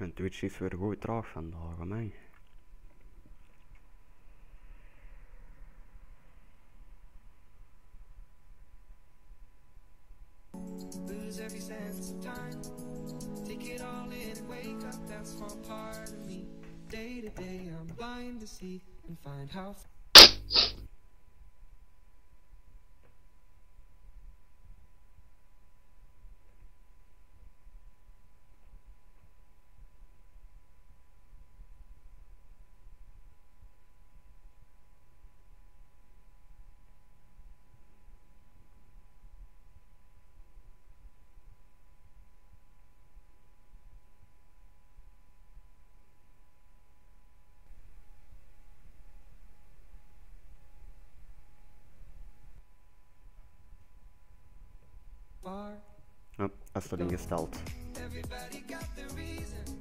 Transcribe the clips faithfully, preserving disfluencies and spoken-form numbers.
En Twitch is weer goed traag vandaag, amai. Lose every sense of time. Take it all in and wake up that small part of me. Day to day I'm blind to see and find how far. Ja, dat is erin gesteld. Everybody got the reason.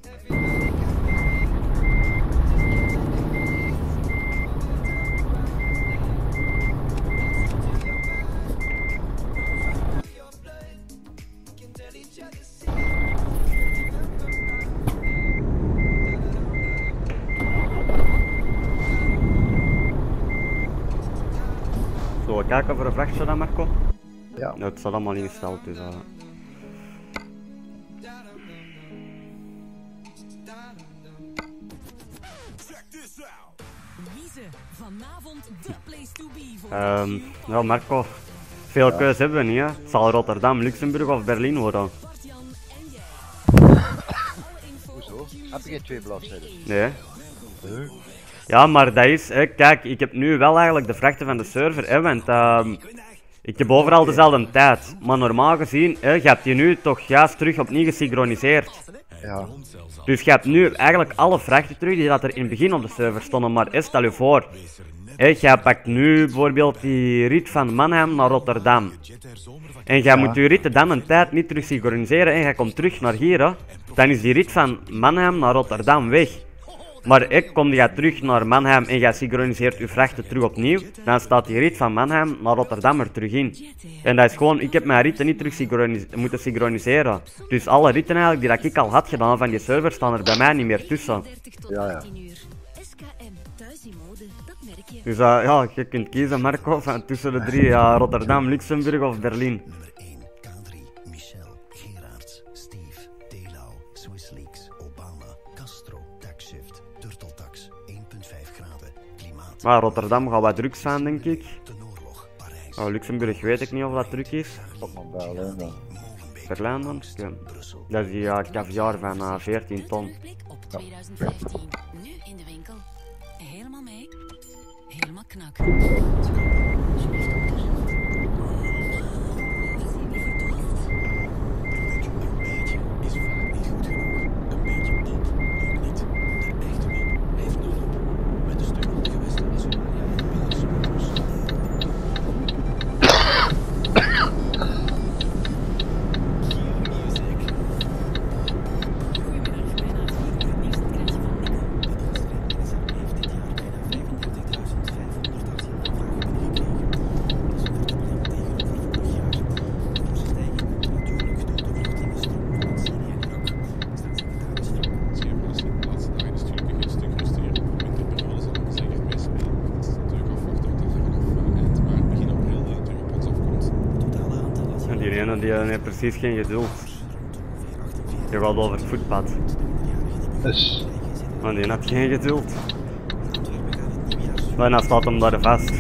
Zullen we kijken voor een vrachtje dan, Marco? Ja. Nou, het staat allemaal ingesteld, dus... Uh... Vanavond de place to be voor Um, ja, Marco. Veel ja. keuze hebben we niet, hè. Het zal Rotterdam, Luxemburg of Berlijn worden. Hoezo? Heb je geen twee bladzijden? Nee. Nee. Ja, maar dat is, hè, kijk, ik heb nu wel eigenlijk de vrachten van de server, hè, want uh, ik heb overal dezelfde tijd. Maar normaal gezien, hè, je hebt die nu toch juist terug opnieuw gesynchroniseerd. Ja. Dus je hebt nu eigenlijk alle vrachten terug die dat er in het begin op de server stonden, maar hè, stel je voor, hè, jij pakt nu bijvoorbeeld die rit van Mannheim naar Rotterdam. En jij ja. moet je rit dan een tijd niet terug synchroniseren en jij komt terug naar hier, hè. Dan is die rit van Mannheim naar Rotterdam weg. Maar ik kom jij terug naar Mannheim en jij synchroniseert je vrachten terug opnieuw, dan staat die rit van Mannheim naar Rotterdam er terug in. En dat is gewoon, ik heb mijn ritten niet terug synchronis moeten synchroniseren. Dus alle ritten eigenlijk die dat ik al had gedaan van die server staan er bij mij niet meer tussen. Ja, ja. Dus uh, ja, je kunt kiezen, Marco, van tussen de drie, uh, Rotterdam, Luxemburg of Berlijn. Maar Rotterdam gaat wat druk zijn, denk ik. Oh, Luxemburg weet ik niet of dat druk is. Berlijn dan. Berlijn dan? Ja. Dat is die uh, caviar van uh, veertien ton. Ja. Nu in de winkel. Helemaal mee. Helemaal knak. Die heeft precies geen geduld. Je gaat over het voetpad. Dus. Maar die had geen geduld. Bijna staat hem daar vast.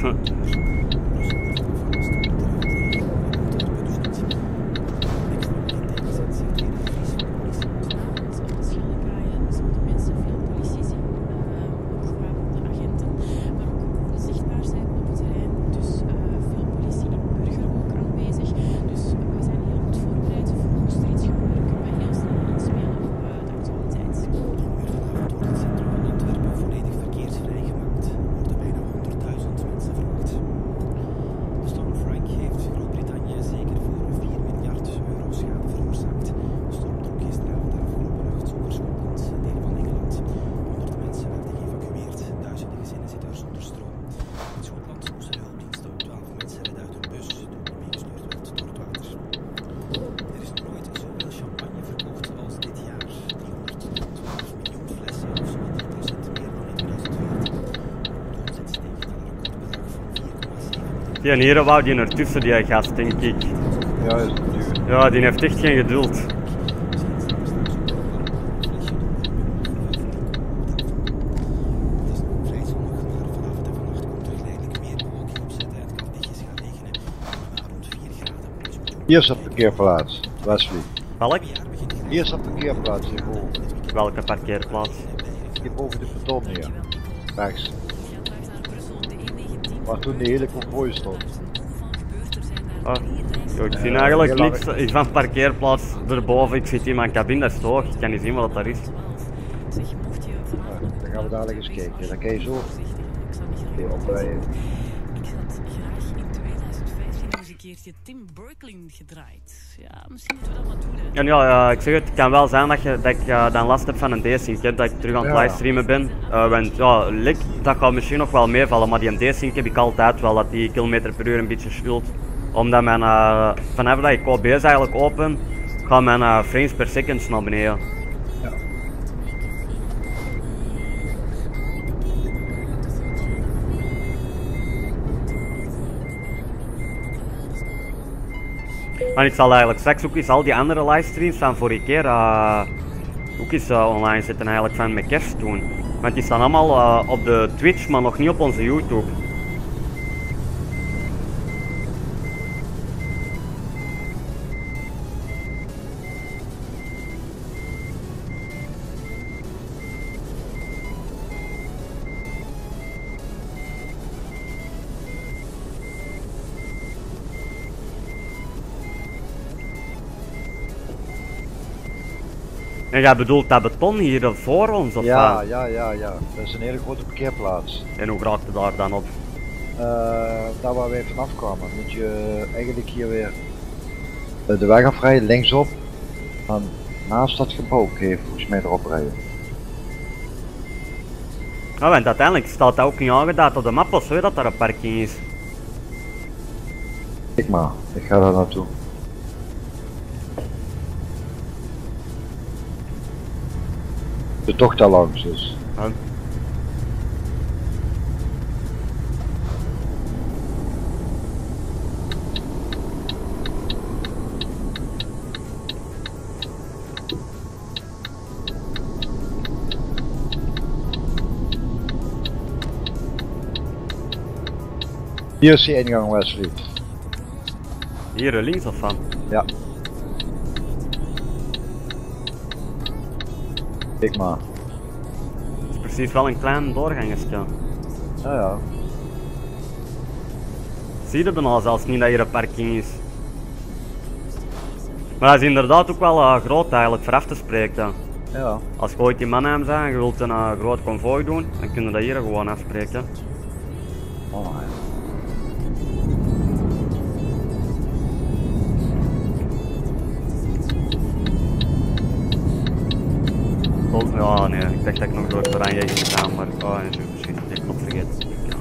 Die hier wou die ertussen, die gast, denk ik. Ja, is natuurlijk. Ja, die heeft echt geen geduld. Hier is een parkeerplaats, Wesley. Welk? Hier is een parkeerplaats hierboven. Welke parkeerplaats? Hier boven de beton hier. Rechts. Waar toen de hele konvooi stond. Oh. Yo, ik zie Ja, eigenlijk heel niks ik van parkeerplaats erboven. Ik zit in mijn cabine, dat is te hoog. Ik kan niet zien wat dat is. Ja, dan gaan we dadelijk eens kijken. Dan kan je zo weer oprijden. Ik had graag in tweeduizend vijftien nog eens een keertje Tim Berkling gedraaid. Ja, misschien moeten we dat maar doen, hè. En ja, ja, ik zeg het, het kan wel zijn dat, je, dat ik uh, dan last heb van een desync, dat ik terug aan het Ja. livestreamen ben. Uh, want ja, lek, dat gaat misschien nog wel meevallen, maar die desync heb ik altijd wel, dat die kilometer per uur een beetje schult. Omdat mijn, uh, vanaf dat ik O B S eigenlijk open, gaan mijn uh, frames per second naar beneden. Ja. En ik zal eigenlijk straks ook eens al die andere livestreams van vorige keer uh, ook eens uh, online zetten eigenlijk van met kerst doen. Want die staan allemaal uh, op de Twitch, maar nog niet op onze YouTube. En jij bedoelt dat beton hier voor ons of Ja, wat? ja, ja, ja. Dat is een hele grote parkeerplaats. En hoe raakte daar dan op? Uh, daar waar wij vanaf kwamen, moet je eigenlijk hier weer uh, de weg afrijden, linksop. En naast dat gebouw kun je volgens mij erop rijden. Ja, want uiteindelijk staat dat ook niet aangeduid op de map of zo, dat daar een parking is. Kijk maar, ik ga daar naartoe. De tocht daar langs dus. Ja. Hier is die ingang, Wesley. Hier eh, links of van? Ja. Kijk maar. Het is precies wel een klein doorgangetje. Ja, ja. Zie je bijna zelfs niet dat hier een parking is. Maar dat is inderdaad ook wel uh, groot eigenlijk voor af te spreken. Ja. Als je ooit in Mannheim bent en je wilt een uh, groot konvooi doen, dan kun je dat hier gewoon afspreken. Oh, ja. Oh, ja, nee, ik dacht dat ik nog door het oranje ging gaan, maar oh, nee, nu misschien heb ik nog vergeten. Ja.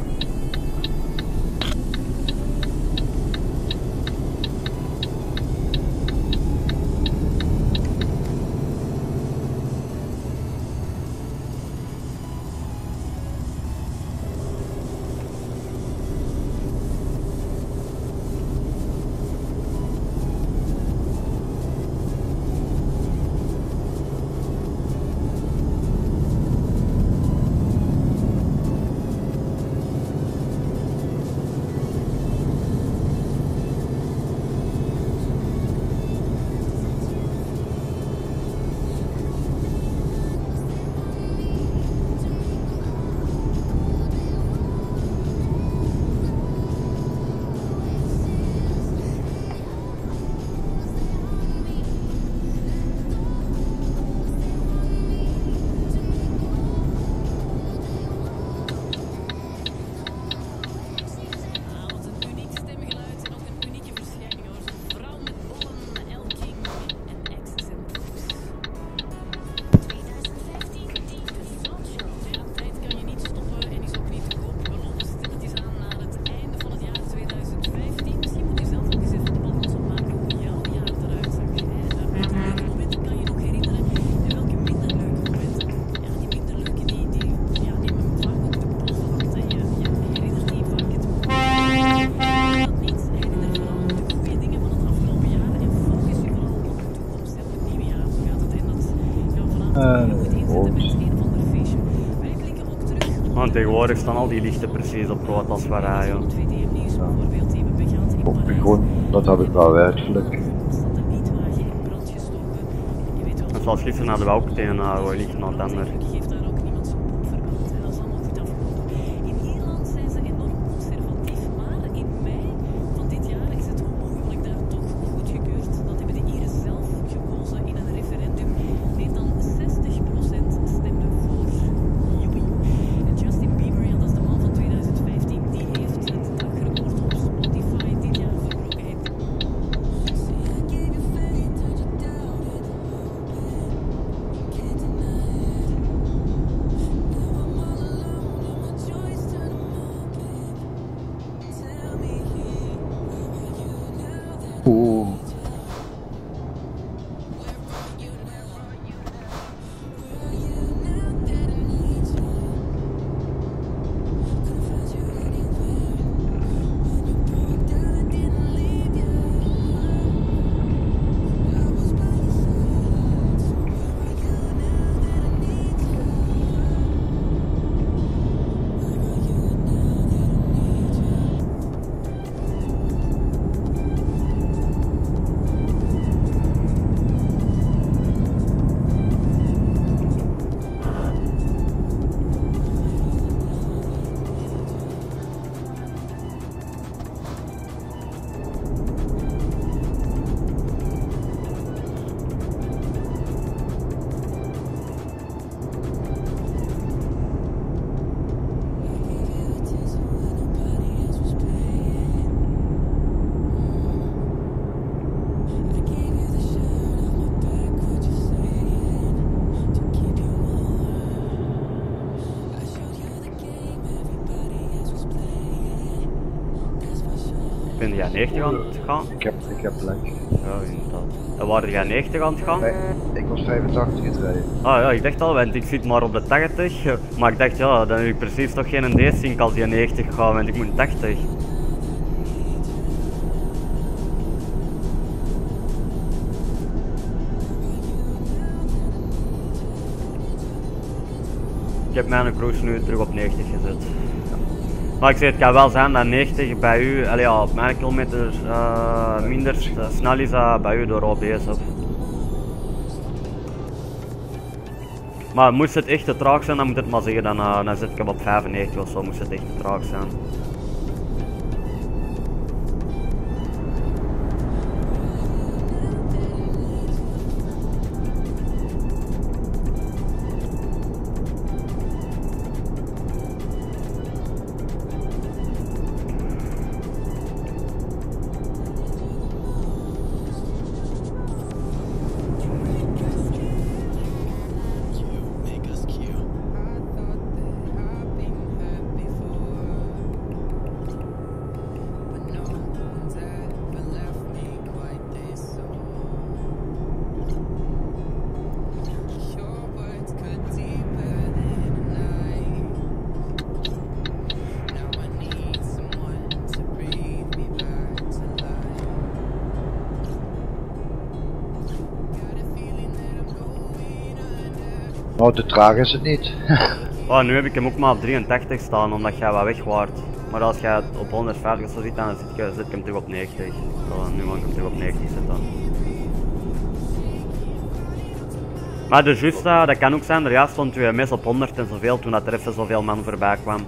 Uh, Je moet inzetten rood. met een of ander feestje. Wij klikken ook terug. Want tegenwoordig staan al die lichten precies op rood als we rijden. twee D M nieuws bijvoorbeeld, die hebben begaan in Op de Parijs. grond, dat heb ik wel werkelijk. Staat een wietwagen in brand gestoken. Je weet wel. En zoals gisteren hadden we ook tegen uh, we liggen aan het ander. Gelukkig heeft daar ook niemand zijn poep verbrand. En dat is allemaal goed afgelopen. In Ierland zijn ze enorm conservatief, maar in mei van dit jaar is het homohuwelijk daar toch goedgekeurd. Dat hebben de Ieren zelf gekozen in een referendum. Meer dan zestig procent stemde voor. Joepie. En Justin Bieber, ja, dat is de man van twintig vijftien, die heeft het dagrecord op Spotify dit jaar verbroken. Oeh. Ben jij negentig aan het gaan? Ik heb, ik heb plek. Ja, inderdaad. En waren jij negentig aan het gaan? Nee, ik was vijfentachtig gereden. Ah ja, ik dacht al, want ik zit maar op de tachtig. Maar ik dacht, ja, dan heb ik precies toch geen D-sync als die negentig gaat, want ik moet tachtig. Ik heb mijn cruise nu terug op negentig gezet. Maar ik zeg, het kan wel zijn dat negentig bij u, allee, ja, op mijn kilometer uh, minder snel is dan bij u door O B S. Of. Maar moest het echt te traag zijn, dan moet het maar zeggen, dan, uh, dan zet ik hem op vijfennegentig of zo, moest het echt te traag zijn. Nou, te traag is het niet. Oh, nu heb ik hem ook maar op drieëntachtig staan, omdat jij wat weg waart. Maar als jij op honderdvijftig of zo zit, dan zit ik, zet ik hem terug op negentig. Zo, nu mag ik hem terug op negentig zetten. Maar de justa, dat kan ook zijn, er juist stond twee mes op honderd en zoveel toen dat er even zoveel man voorbij kwam.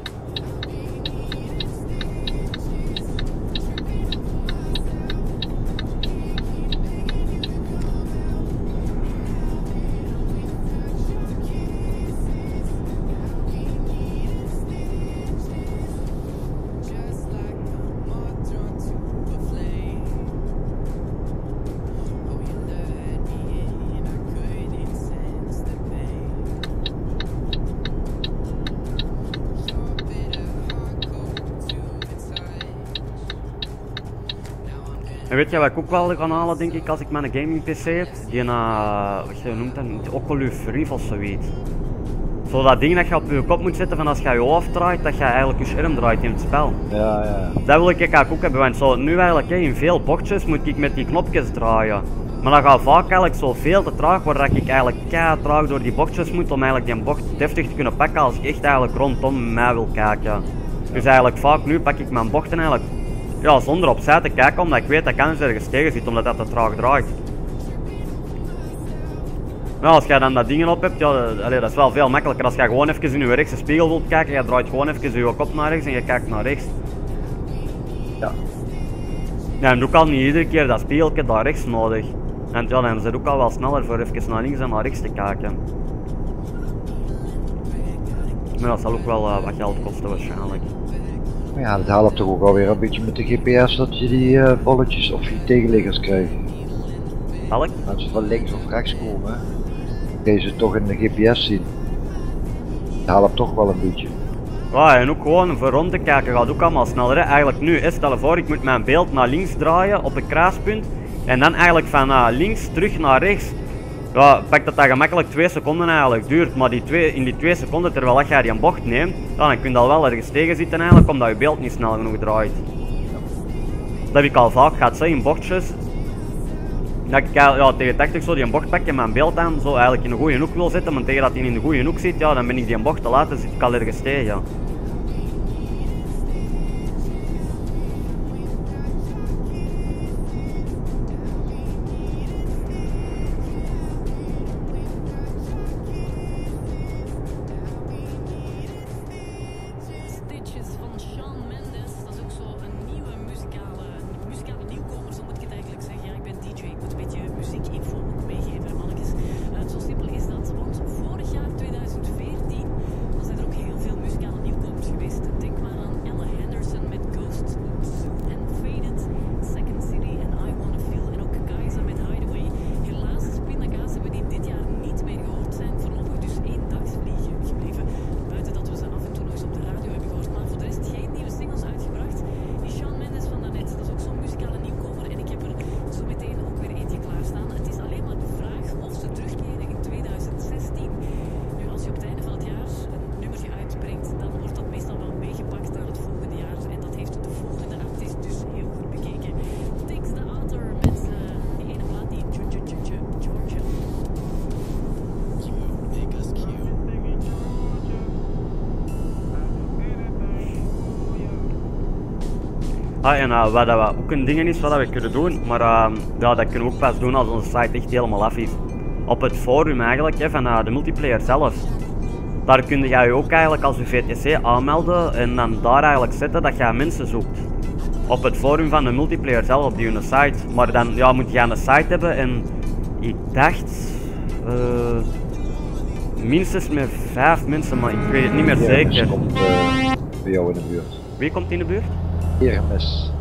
En weet je wat ik ook wel kan halen, denk ik, als ik mijn gaming P C heb? Die, uh, wat je noemt dat, Oculus Rift of zoiets. Zo dat ding dat je op je kop moet zetten van als je je hoofd draait, dat je eigenlijk je scherm draait in het spel. Ja, ja. Dat wil ik eigenlijk ook hebben, want zo, nu eigenlijk hè, in veel bochtjes moet ik met die knopjes draaien. Maar dat gaat vaak eigenlijk zo veel te traag, waar ik eigenlijk keihard traag door die bochtjes moet om eigenlijk die bocht deftig te kunnen pakken als ik echt eigenlijk rondom mij wil kijken. Dus eigenlijk vaak nu pak ik mijn bochten eigenlijk ja, zonder opzij te kijken, omdat ik weet dat ik anders ergens tegen zit, omdat dat te traag draait. Nou, als jij dan dat dingen op hebt, ja, allee, dat is wel veel makkelijker. Als je gewoon even in je rechtse spiegel wilt kijken, je draait gewoon even je kop naar rechts en je kijkt naar rechts. Ja. Ja, en doe ik al niet iedere keer dat spiegeltje daar rechts nodig. En ja, dan is het ook al wel sneller voor even naar links en naar rechts te kijken. Maar dat zal ook wel uh, wat geld kosten waarschijnlijk. Maar ja, dat helpt toch ook alweer een beetje met de G P S dat je die uh, bolletjes of die tegenliggers krijgt. Welk? Als ze van links of rechts komen, kun je ze toch in de G P S zien. Dat helpt toch wel een beetje. Ja, en ook gewoon voor rond te kijken gaat ook allemaal sneller. Hè. Eigenlijk nu, hè, stel je voor ik moet mijn beeld naar links draaien op een kruispunt. En dan eigenlijk van uh, links terug naar rechts. Ja, pak dat dat gemakkelijk twee seconden eigenlijk duurt. Maar die twee, in die twee seconden terwijl dat jij die een bocht neemt, ja, dan kun je al wel ergens tegen zitten eigenlijk, omdat je beeld niet snel genoeg draait. Dat heb ik al vaak gehad, zo in bochtjes. Dat ik ja, tegen tachtig zo die een bocht pak en mijn beeld aan zo eigenlijk in een goede hoek wil zetten, maar tegen dat hij in de goede hoek zit, ja, dan ben ik die een bocht te laten, zit ik al ergens tegen. Stitches van Shawn Mendes, dat is ook zo een nieuwe muzikale, muzikale nieuwkomer, zo moet ik het eigenlijk zeggen. Ja, ik ben D J, ik moet een beetje muziekinfo ook meegeven, mannetjes. Uh, zo simpel is dat, want vorig jaar tweeduizend veertien dan zijn er ook heel veel muzikale nieuwkomers geweest. Denk maar aan Ella Henderson met Ghost, Zoo and Faded, Second City en I Wanna Feel en ook Kaiza met Hideaway. Helaas, Pindakaas hebben die dit jaar niet meer gehoord zijn, voorlopig dus één dagsvliegen gebleven. Buiten dat we ze af en toe nog eens op de radio hebben gehoord, maar voor de rest geen nieuwe singles uitgebracht. Die Shawn Mendes van daarnet, dat is ook zo'n muzikale nieuwkomer en ik heb er zo meteen ook weer eentje klaarstaan. Het is alleen maar de vraag of ze terugkeren in tweeduizend zestien. Nu, als je op het einde van het jaar een nummertje uitbrengt, dan wordt dat meestal wel meegepakt naar het volgende jaar en dat heeft de volgende artiest dus heel goed bekeken. Takes the Author met uh, die ene plaat die Georgia. Ah, en uh, wat dat ook een ding is wat we kunnen doen, maar uh, ja, dat kunnen we ook pas doen als onze site echt helemaal af is. Op het forum eigenlijk, hè, van uh, de multiplayer zelf. Daar kun je je ook eigenlijk als je V T C aanmelden en dan daar eigenlijk zetten dat je mensen zoekt. Op het forum van de multiplayer zelf op die hun site. Maar dan ja, moet je een site hebben en ik dacht uh, minstens met vijf mensen, maar ik weet het niet meer zeker. Hermes komt uh, bij jou in de buurt. Wie komt in de buurt? Hermes.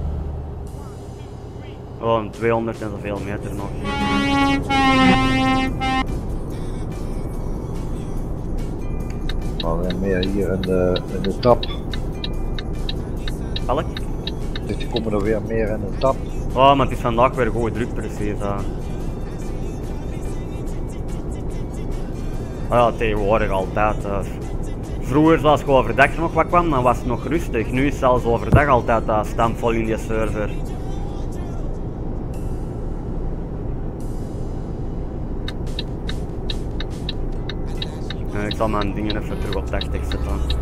Oh, een tweehonderd en zoveel meter nog. Maar meer hier in de, in de tap. Welk? Dus die komen er weer meer in de tap. Oh, maar het is vandaag weer goed druk precies. Hè. Oh ja, tegenwoordig altijd. Uh. Vroeger, zoals je overdag nog wat kwam, dan was het nog rustig. Nu is zelfs overdag altijd uh, stampvol in die server. Uh, ik zal mijn dingen even terug op tachtig zetten.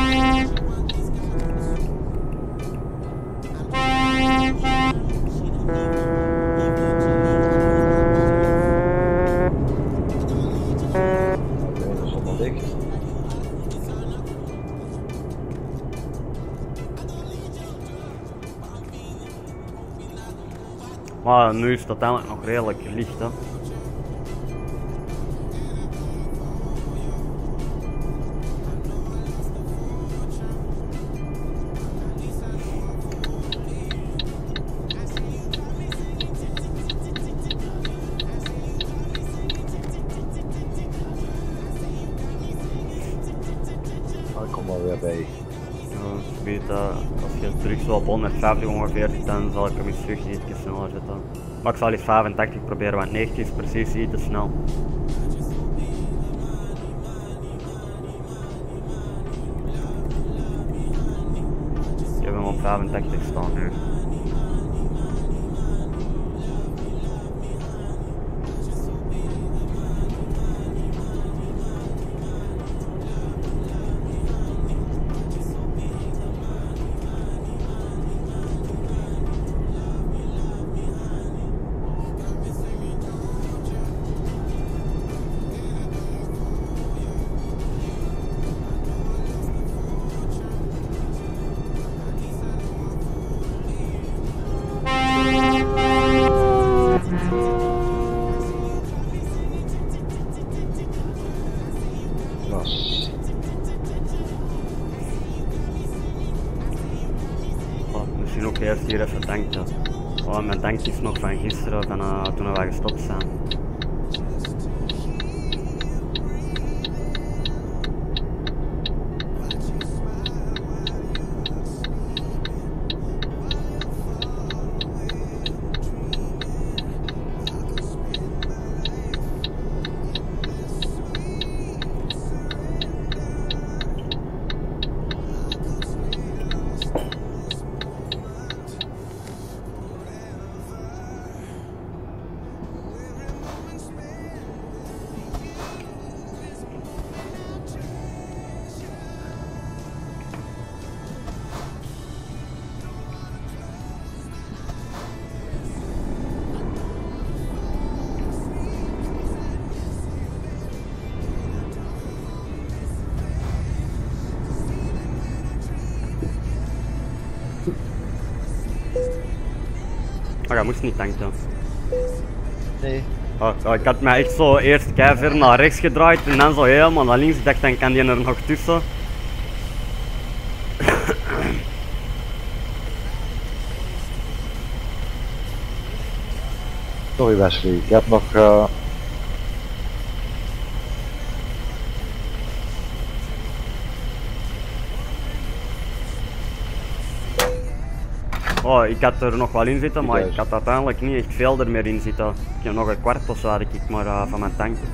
Maar nu is het uiteindelijk nog redelijk licht, hè. Ik kom wel weer bij. Ja, ik weet dat als je terug zo op honderdvijftig ongeveer zit, dan zal ik hem eens terug iets sneller zetten. Maar ik zal eens vijfentachtig proberen, want negentig is precies iets te snel. op vijfentachtig staan nu. Was. Oh, misschien ook eerst hier even tanken. Oh, mijn tank is nog van gisteren, van, uh, toen we gestopt zijn. Maar je moest niet tanken. Nee. Oh, oh, ik had mij echt zo eerst keiver naar rechts gedraaid en dan zo helemaal naar links. Ik dacht, dan kan die er nog tussen. Sorry Wesley, ik heb nog... Uh... Oh, ik had er nog wel in zitten, maar ik Juist. had uiteindelijk niet echt veel er meer in zitten. Ik heb nog een kwart of zo had ik maar uh, van mijn tank.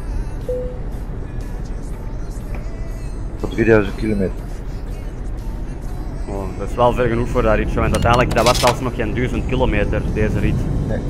Voor drieduizend kilometer. Oh, dat is wel ver genoeg voor dat ritje, want uiteindelijk dat was zelfs nog geen duizend kilometer deze rit. Nee.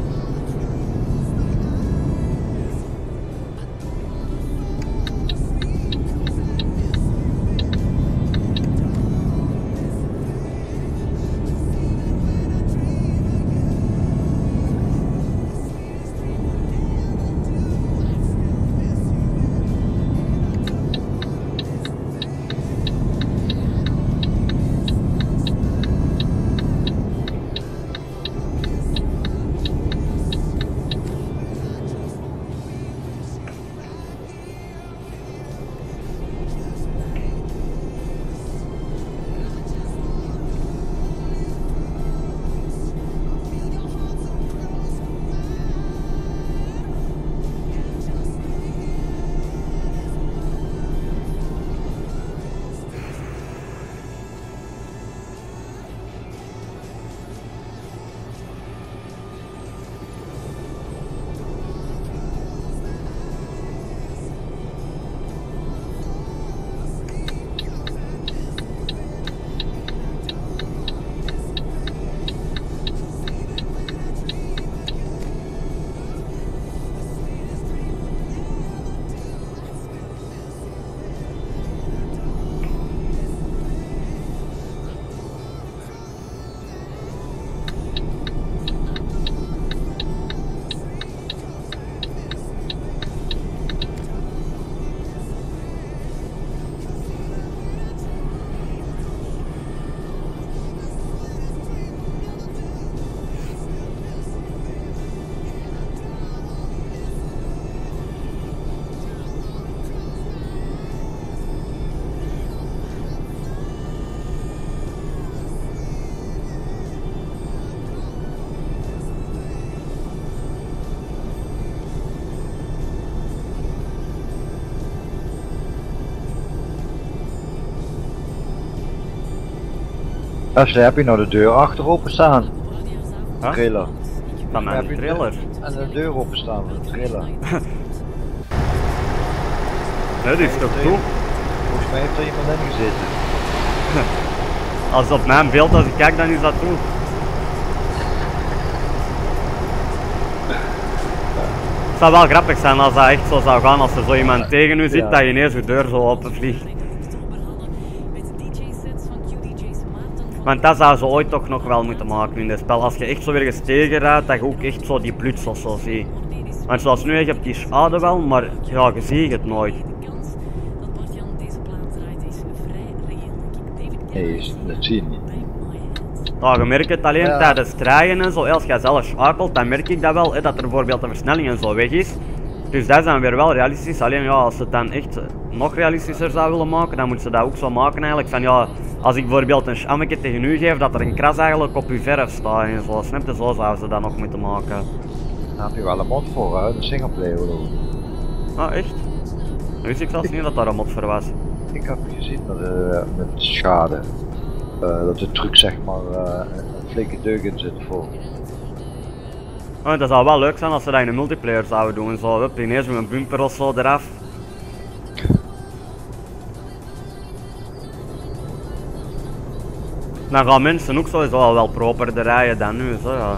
Wesley, heb je nou de deur achter openstaan? Huh? Trailer. Van mijn Heb je de- trailer. En de deur openstaan van de trailer. Nee, die is toch toe? Volgens mij heeft er iemand in gezeten. Als op mijn beeld, als ik kijk, dan is dat toe. Het zou wel grappig zijn als dat echt zo zou gaan, als er zo iemand tegen u zit, Ja. dat je ineens je deur zo openvliegt. Want dat zou ze ooit toch nog wel moeten maken in dit spel. Als je echt zo weer eens tegenrijdt, dat je ook echt zo die plots of zo ziet. Want zoals nu, je hebt die schade wel, maar ja, je ziet het nooit. Nee, dat zie je niet. Ja, je merkt het alleen Ja. tijdens draaien en zo. Als jij zelf schakelt, dan merk ik dat wel, hè, dat er bijvoorbeeld de versnelling en zo weg is. Dus dat is dan weer wel realistisch. Alleen ja, als ze het dan echt nog realistischer zou willen maken, dan moeten ze dat ook zo maken eigenlijk. Van ja, als ik bijvoorbeeld een schammetje tegen u geef, dat er een kras eigenlijk op uw verf staat en zo. Snap je? Zo zouden ze dat nog moeten maken. Daar heb je wel een mod voor, hè? De singleplayer geloof ik. Ah, echt? Nu wist ik zelfs niet dat daar een mod voor was. Ik heb het gezien met, uh, met schade. Uh, dat de truc zeg maar uh, een flinke deuk in zit voor. Oh, dat zou wel leuk zijn als ze dat in een multiplayer zouden doen. Zo, hup, ineens met een bumper of zo eraf. Dan gaan mensen ook sowieso al wel properder rijden dan nu, zo ja.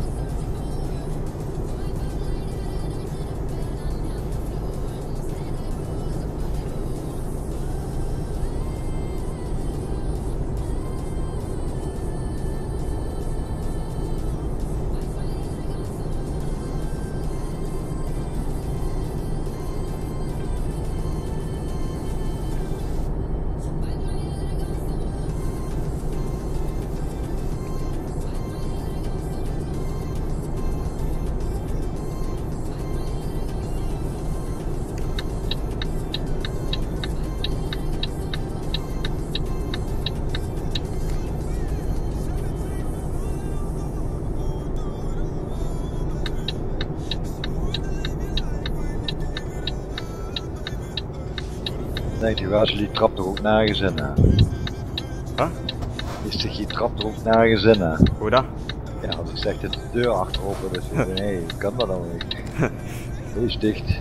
Nee, die was die trap er ook nergens in, hè? Huh? Is zich die trap er ook nergens in, hè? Hoe dat? Ja, als ik zeg dat de deur achterop is, dan nee, hey, kan dat dan niet? Die is dicht.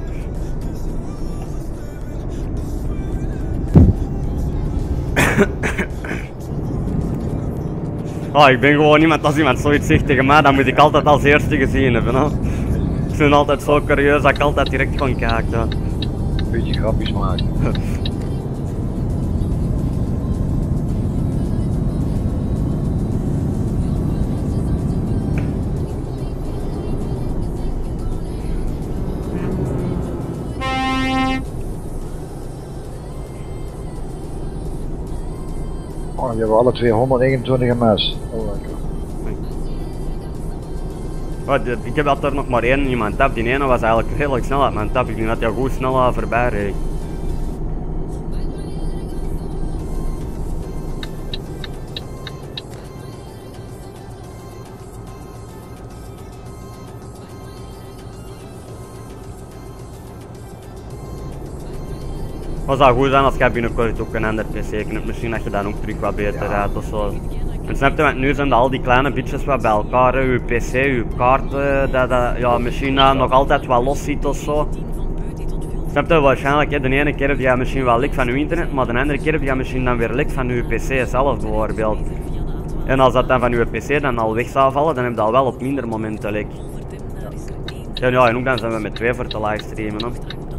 Oh, ik ben gewoon iemand, als iemand zoiets zegt tegen mij, dan moet ik altijd als eerste gezien hebben. Hè. Ik ben altijd zo curieus dat ik altijd direct van kijk. Ja. Beetje grapjes maken. Oh, je hebt alle twee honderdnegenentwintig ms. Oh, lekker. Oh, de- ik heb dat er nog maar één in mijn tab. Die ene was eigenlijk redelijk snel uit mijn tab. Ik denk dat hij goed snel uh, voorbij reed. Het zou goed zijn als jij binnenkort ook een ander pc hebt. Misschien dat je dan ook terug wat beter rijdt of zo. En snap je, want nu zijn al die kleine bitjes wat bij elkaar, hè. Uw pc, uw kaart, eh, dat, dat ja, misschien uh, nog altijd wat los zit of zo. Snap je, waarschijnlijk, hè, de ene keer heb je misschien wel lek van uw internet, maar de andere keer heb je misschien dan weer lek van uw pc zelf bijvoorbeeld. En als dat dan van uw pc dan al weg zou vallen, dan heb je al wel op minder momenten lek. Ja, ja, en ook dan zijn we met twee voor te livestreamen. Hè.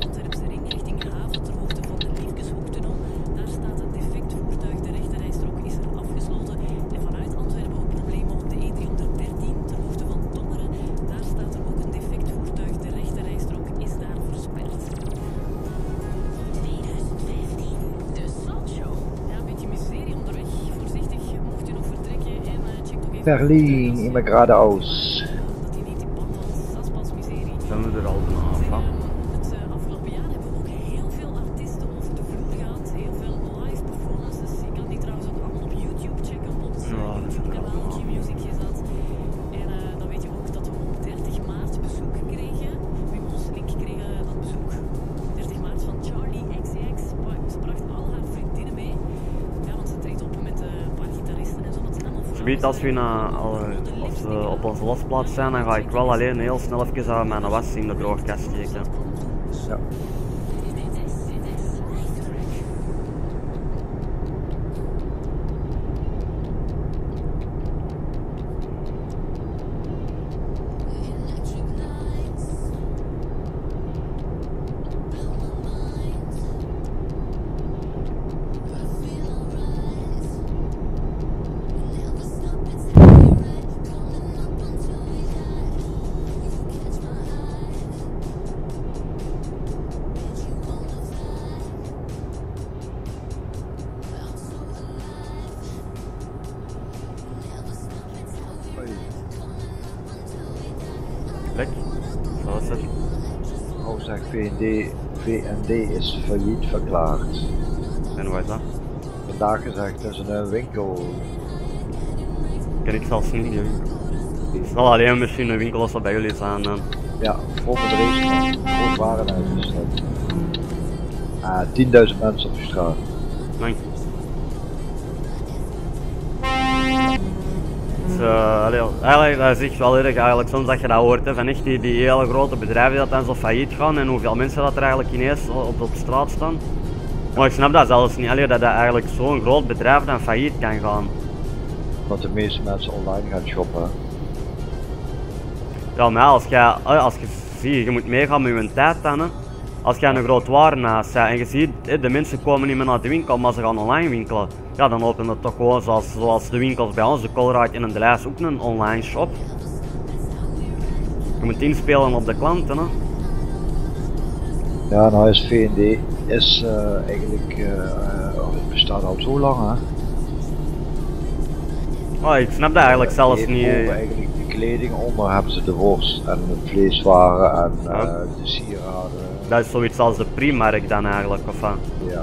Berlin, immer geradeaus. Zijn we er al vanaf, hè? Het uh, afgelopen jaar hebben we ook heel veel artiesten over de vloer gehad. Heel veel live performances. Je kan die trouwens ook allemaal op YouTube checken. Op ons Ja, dat is YouTube kanaal wel. Q-Music gezet. En uh, dan weet je ook dat we op dertig maart bezoek kregen. Wim Osselink kreeg uh, dat bezoek. dertig maart van Charlie X C X. Ze bracht al haar vriendinnen mee. Ja, want ze treedt op met uh, een paar gitaristen en zo. Dat zijn allemaal vrouwen. Weet als we, na, al, als we op onze losplaats zijn, dan ga ik wel alleen heel snel even uh, mijn was in de droogkast steken. Ja. zegt V N D, V N D is failliet verklaard. En hoe is dat? Vandaag gezegd, dat is een uh, winkel. Ken ik zelfs niet. Hè. Het zal alleen misschien een winkel als dat bij jullie zijn. Dan. Ja, voor de race, groot warenhuis is dat. Uh, tienduizend mensen op de straat. Dank je. Dus, uh, allee, eigenlijk dat is echt wel erg eigenlijk soms dat je dat hoort hè, van echt die, die hele grote bedrijven dat dan zo failliet gaan en hoeveel mensen dat er eigenlijk ineens op, op straat staan. Maar ik snap dat zelfs niet, allee, dat dat eigenlijk zo'n groot bedrijf dan failliet kan gaan. Want de meeste mensen online gaan shoppen. Ja, maar als je, als je ziet, je moet meegaan met je tijd dan hè. Als je een groot warenhuis hebt en je ziet, de mensen komen niet meer naar de winkel, maar ze gaan online winkelen. Ja, dan openen het toch gewoon zoals, zoals de winkels bij ons, de Colruyt en de Lijst ook een online shop. Je moet inspelen op de klanten. Hè. Ja, nou is V N D is uh, eigenlijk, uh, het bestaat al zo lang hè. Oh, ik snap dat eigenlijk uh, zelfs niet. Eigenlijk de kleding onder hebben ze de worst en de vleeswaren en uh, Ja. de sieraden. Dat is zoiets als de Primark dan eigenlijk, of wat? Ja.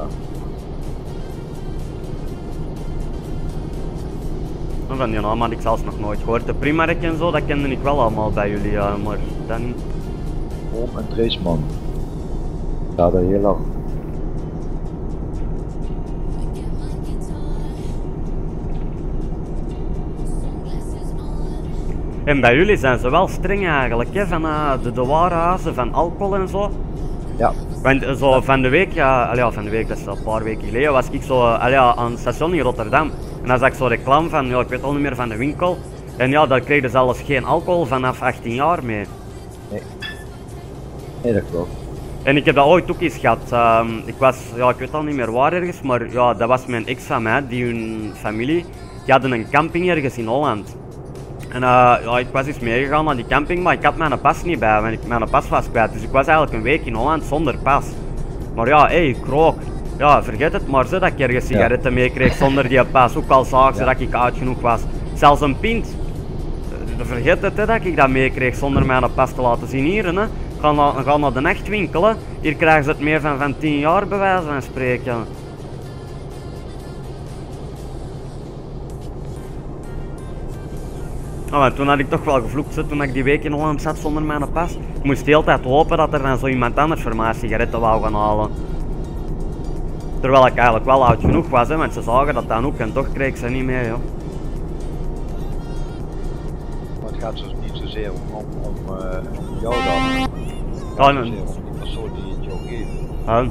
Van die naam had ik zelfs nog nooit gehoord. De Primark en zo, dat kende ik wel allemaal bij jullie, ja, maar dan niet. Oom en Dreesman. Ja, dat heel lang. En bij jullie zijn ze wel streng eigenlijk, hè, van uh, de, de warenhuizen, van alcohol en zo. Ja. Want uh, zo van de week, ja, allee, ja, van de week, dat is al een paar weken geleden, was ik zo uh, allee, ja, aan het station in Rotterdam. En dan zag ik zo reclame van, ja, ik weet al niet meer van de winkel. En ja, daar kreeg je zelfs geen alcohol vanaf achttien jaar mee. Nee. Nee, dat klopt. En ik heb dat ooit ook eens gehad. Uh, ik was, ja, ik weet al niet meer waar ergens, maar ja, dat was mijn ex van mij, die hun familie, die hadden een camping ergens in Holland. En uh, ja, ik was eens meegegaan naar die camping, maar ik had mijn pas niet bij, want ik, mijn pas was kwijt. Dus ik was eigenlijk een week in Holland zonder pas. Maar ja, hé, hey, ik rook. Ja, vergeet het maar zo dat ik ergens sigaretten ja. meekreeg zonder die pas. Ook al zagen ze ja. dat ik oud genoeg was. Zelfs een pint. Vergeet het hè, dat ik dat meekreeg zonder mijn pas te laten zien hier. Hè. Ga naar, ga naar de nachtwinkel. Hè. Hier krijgen ze het meer van, van tien jaar bij wijze van spreken. Oh, toen had ik toch wel gevloekt zo, toen ik die week in Holland zat zonder mijn pas. Ik moest de hele tijd hopen dat er dan zo iemand anders voor mij sigaretten wou gaan halen. Terwijl ik eigenlijk wel oud genoeg was, hè, want ze zagen dat dan ook en toch kreeg ik ze niet mee. Joh. Maar het gaat dus niet zozeer om, om, om, uh, om jou dan. Ja, nee. Om die persoon die het jou geeft. Ja.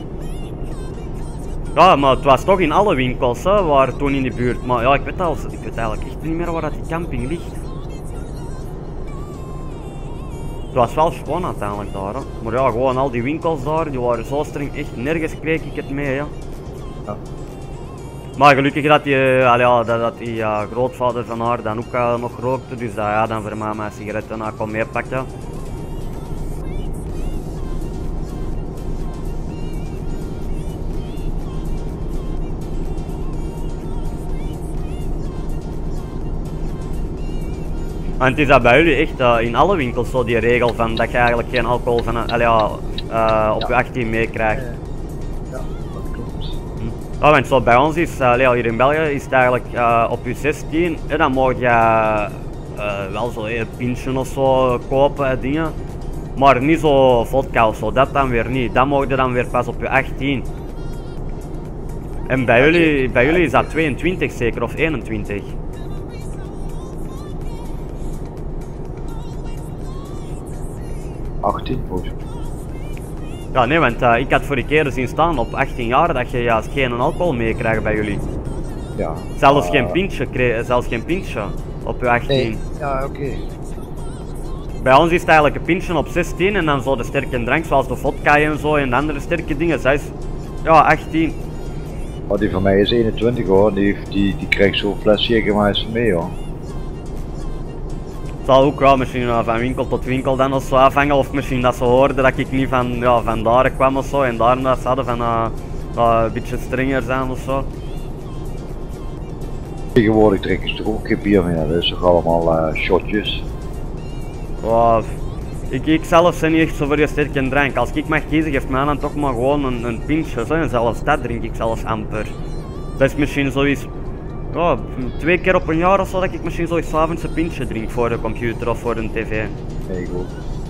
Ja, maar het was toch in alle winkels hè, waar toen in de buurt. Maar ja, ik weet, al, ik weet eigenlijk echt niet meer waar dat die camping ligt. Het was wel schoon uiteindelijk daar. Hè. Maar ja, gewoon al die winkels daar, die waren zo streng. Echt nergens kreeg ik het mee. Ja. Ja. Maar gelukkig dat die, uh, ja, dat, dat die uh, grootvader van haar dan ook uh, nog rookte. Dus dat ja, dan voor mij mijn sigaretten uh, kon meepakken. En het is dat bij jullie echt uh, in alle winkels zo die regel van dat je eigenlijk geen alcohol van, uh, ja, uh, op ja. je achttien meekrijgt. Ja, ja, dat klopt. Hm. Ja, want zo bij ons is, uh, hier in België is het eigenlijk uh, op je zestien, en dan mag je uh, wel zo een pintje of zo kopen en dingen. Maar niet zo vodka of zo, dat dan weer niet. Dat mag je dan weer pas op je achttien. En bij jullie, bij jullie is dat tweeëntwintig zeker of eenentwintig? achttien volgens. Ja, nee, want uh, ik had voor de keer zien staan op achttien jaar dat je juist geen alcohol meekrijgt bij jullie. Ja. Zelfs uh, geen pintje, zelfs geen pintje op je achttien. Nee. Ja, oké. Okay. Bij ons is het eigenlijk een pintje op zestien en dan zo de sterke drank zoals de vodka en zo en de andere sterke dingen. Zij is ja achttien. Oh, die van mij is eenentwintig hoor, die, die, die krijgt zo'n fles Jägermeister mee hoor. Het zal ook wel misschien uh, van winkel tot winkel dan of zo afhangen, of misschien dat ze hoorden dat ik niet van, ja, van daar kwam of zo en daar dat ze hadden van uh, uh, een beetje strenger zijn of zo. Tegenwoordig drinken ze toch ook geen bier meer, dat is toch allemaal uh, shotjes. Ja, Ik, ik zelf ben niet echt zo voor je sterke drank. Als ik mag kiezen, geeft mij dan toch maar gewoon een, een pintje. Zo. En zelfs dat drink ik zelfs amper. Dat is misschien zoiets, oh, twee keer op een jaar of zo dat ik misschien zoiets 's avonds een pintje drink voor de computer of voor een tv. Nee, goed.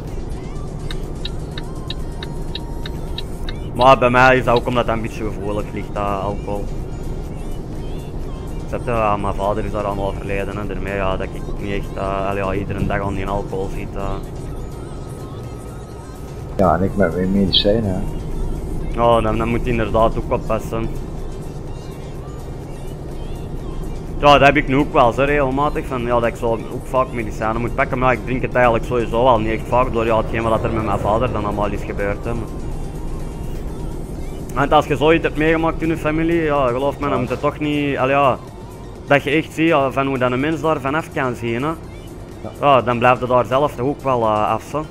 Maar bij mij is dat ook omdat dat een beetje gevoelig ligt, dat alcohol. Except, ja, mijn vader is daar aan overleden en daarmee ja, dat ik ook niet echt uh, ja, iedere dag aan die alcohol zit. Uh. Ja, en ik met mijn medicijnen. Hè. Oh, dan, dan moet je inderdaad ook oppassen. Ja, dat heb ik nu ook wel zo regelmatig, van, ja, dat ik zo ook vaak medicijnen moet pakken, maar ik drink het eigenlijk sowieso al niet echt vaak door ja, hetgeen wat er met mijn vader dan allemaal is gebeurd. Hè. Want als je zoiets hebt meegemaakt in je familie, ja, geloof me, dan moet je toch niet, al ja, dat je echt ziet ja, van hoe dat een mens daar vanaf kan zien. Hè. Ja, dan blijf je daar zelf toch ook wel uh, af. Zo.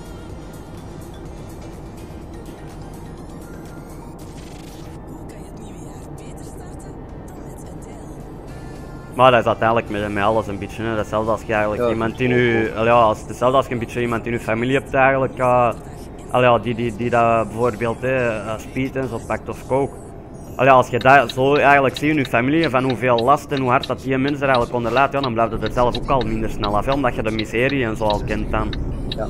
Maar dat is uiteindelijk met, met alles een beetje, hè. Dat is zelfs als je eigenlijk ja, iemand in je, al ja, als, hetzelfde als je een beetje iemand in je familie hebt eigenlijk, uh, al ja, die, die, die dat bijvoorbeeld hè, uh, speed en zo pakt of coke. Al ja, als je dat zo eigenlijk ziet in je familie, van hoeveel last en hoe hard dat die mensen er eigenlijk onder leidt, ja, dan blijft het er zelf ook al minder snel af, omdat je de miserie en zo al kent dan. Ja.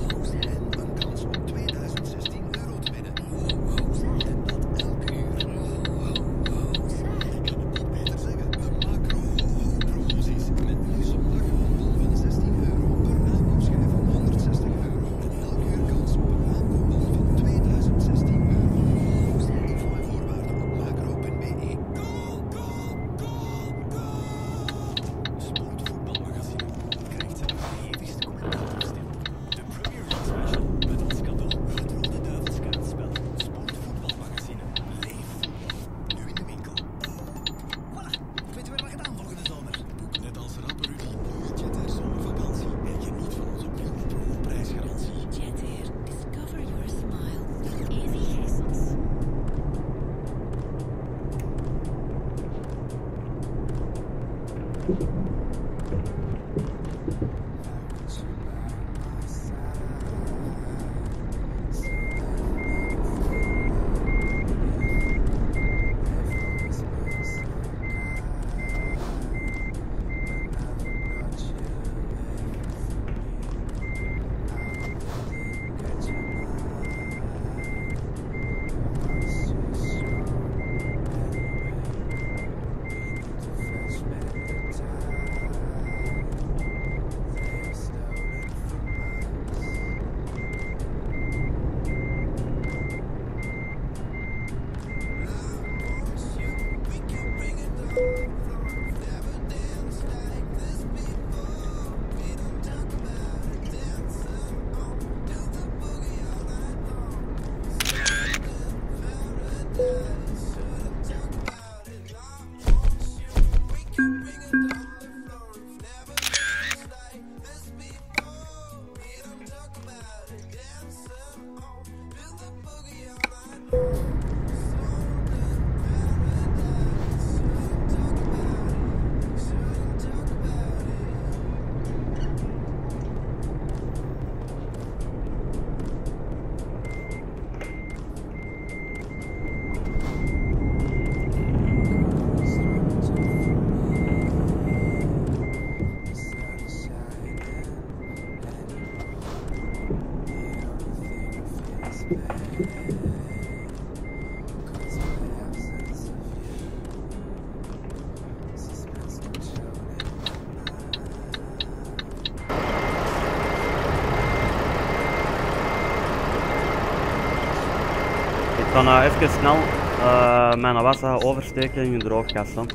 Ik kan uh, even snel uh, mijn was uh, oversteken in de droogkast. Hè.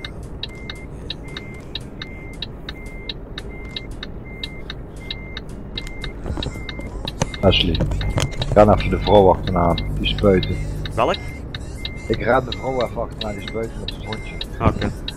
Ashley, ik ga even de vrouw achterna, die spuiten. Welk? Ik raad de vrouw even achterna, die spuiten met zijn hondje. Oké. Okay.